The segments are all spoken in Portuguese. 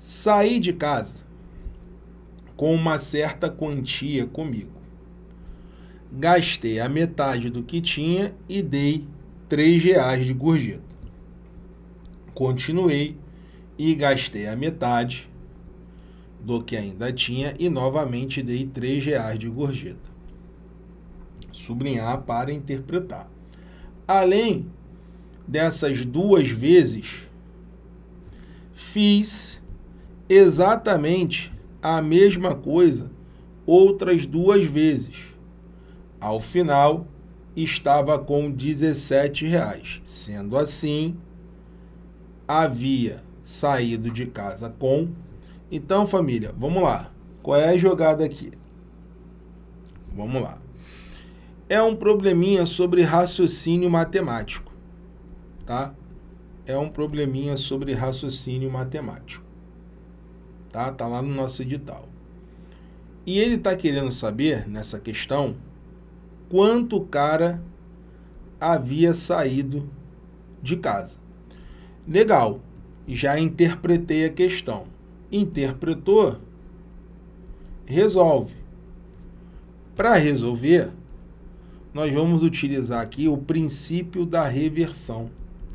Saí de casa com uma certa quantia comigo. Gastei a metade do que tinha e dei R$3 de gorjeta. Continuei e gastei a metade do que ainda tinha e novamente dei R$3 de gorjeta. Sublinhar para interpretar. Além dessas duas vezes, fiz exatamente a mesma coisa outras duas vezes. Ao final, estava com R$17. Sendo assim, havia saído de casa com... Então, família, vamos lá. Qual é a jogada aqui? Vamos lá. É um probleminha sobre raciocínio matemático, tá? É um probleminha sobre raciocínio matemático. Tá lá no nosso edital. E ele está querendo saber, nessa questão, quanto o cara havia saído de casa. Legal, já interpretei a questão. Interpretou, resolve. Para resolver, nós vamos utilizar aqui o princípio da reversão.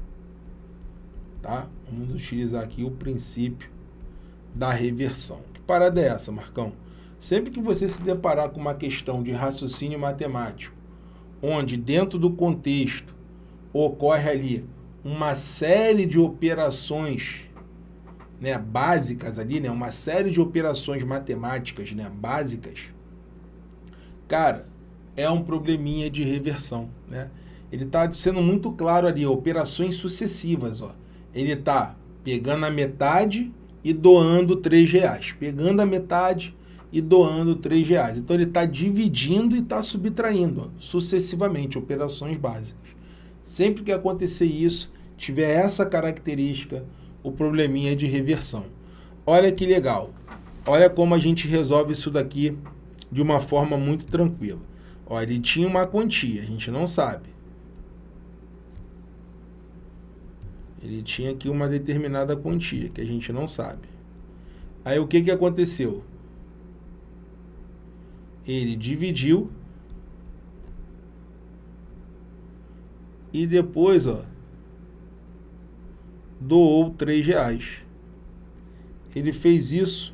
Tá? Vamos utilizar aqui o princípio da reversão. Que parada é essa, Marcão? Sempre que você se deparar com uma questão de raciocínio matemático, onde dentro do contexto ocorre ali uma série de operações, né, básicas ali, né, uma série de operações matemáticas, né, básicas, cara, é um probleminha de reversão, né? Ele está sendo muito claro ali, operações sucessivas, ó. Ele está pegando a metade e doando R$3, pegando a metade e doando R$3. Então, ele está dividindo e está subtraindo, ó, sucessivamente, operações básicas. Sempre que acontecer isso, tiver essa característica, o probleminha é de reversão. Olha que legal. Olha como a gente resolve isso daqui de uma forma muito tranquila. Ó, ele tinha uma quantia, a gente não sabe. Ele tinha aqui uma determinada quantia, que a gente não sabe. Aí o que aconteceu? Ele dividiu e depois, ó, doou R$3. Ele fez isso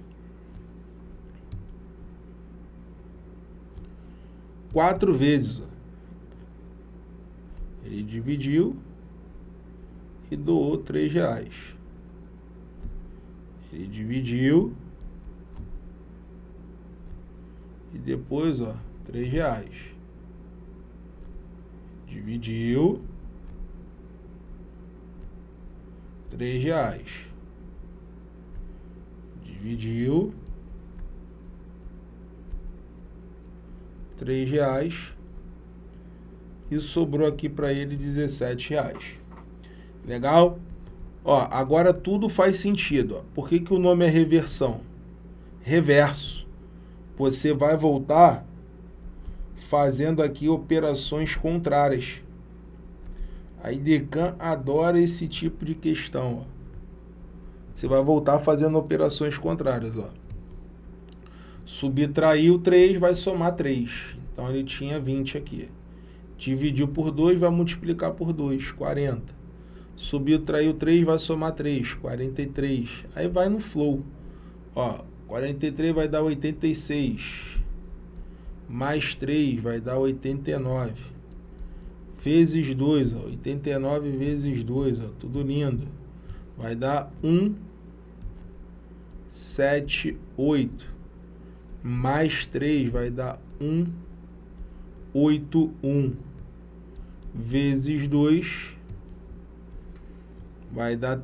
4 vezes. Ó. Ele dividiu e doou R$3. Ele dividiu e depois, ó, R$3. Dividiu R$3. Dividiu R$3 e sobrou aqui para ele R$17. Legal? Ó, agora tudo faz sentido. Ó. Por que o nome é reversão? Reverso. Você vai voltar fazendo aqui operações contrárias. A IDECAN adora esse tipo de questão. Ó. Você vai voltar fazendo operações contrárias. Ó. Subtraiu 3, vai somar 3. Então, ele tinha 20 aqui. Dividiu por 2, vai multiplicar por 2, 40. Subtraiu 3, vai somar 3, 43. Aí vai no flow. Ó, 43 vai dar 86. Mais 3 vai dar 89. Vezes 2, ó, 89 vezes 2, ó, tudo lindo. Vai dar 178. Mais 3 vai dar 181. Vezes 2 vai dar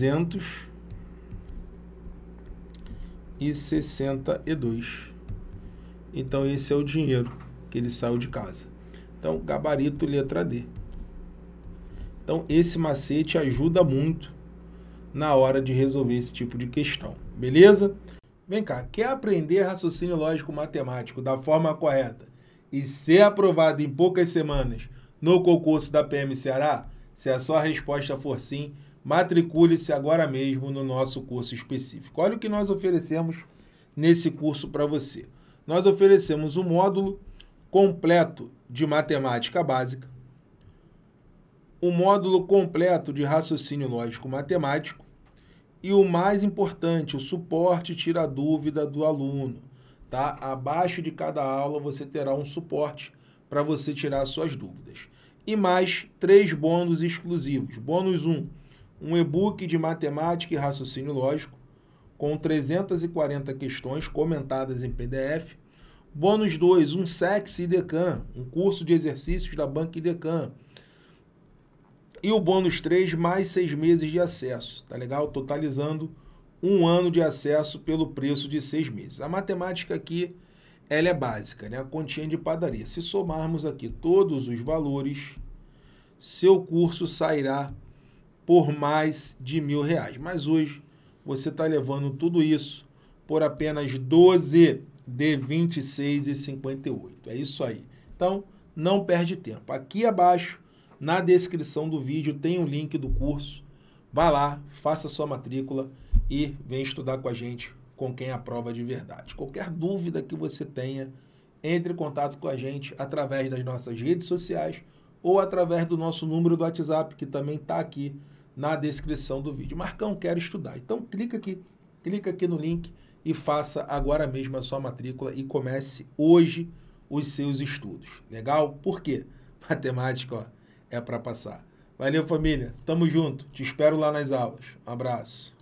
362. Então, esse é o dinheiro que ele saiu de casa. Então, gabarito letra D. Então, esse macete ajuda muito na hora de resolver esse tipo de questão. Beleza? Vem cá, quer aprender raciocínio lógico matemático da forma correta e ser aprovado em poucas semanas no concurso da PM Ceará? Se a sua resposta for sim, matricule-se agora mesmo no nosso curso específico. Olha o que nós oferecemos nesse curso para você. Nós oferecemos um módulo completo de matemática básica, um módulo completo de raciocínio lógico matemático e o mais importante, o suporte tira a dúvida do aluno. Tá? Abaixo de cada aula você terá um suporte para você tirar suas dúvidas. E mais 3 bônus exclusivos. Bônus 1, um e-book de matemática e raciocínio lógico, com 340 questões comentadas em PDF. Bônus 2, um SEX IDECAM, um curso de exercícios da Banca IDECAM. E o bônus 3, mais 6 meses de acesso, tá legal? Totalizando 1 ano de acesso pelo preço de 6 meses. A matemática aqui, ela é básica, né? A continha de padaria. Se somarmos aqui todos os valores, seu curso sairá por mais de R$1.000. Mas hoje você está levando tudo isso por apenas 12 de R$ 26,58. É isso aí. Então, não perde tempo. Aqui abaixo, na descrição do vídeo, tem um link do curso. Vá lá, faça sua matrícula e vem estudar com a gente, com quem aprova de verdade. Qualquer dúvida que você tenha, entre em contato com a gente através das nossas redes sociais ou através do nosso número do WhatsApp, que também está aqui na descrição do vídeo. Marcão, quero estudar. Então, clica aqui no link e faça agora mesmo a sua matrícula e comece hoje os seus estudos. Legal? Por quê? Matemática, ó, é para passar. Valeu, família. Tamo junto. Te espero lá nas aulas. Um abraço.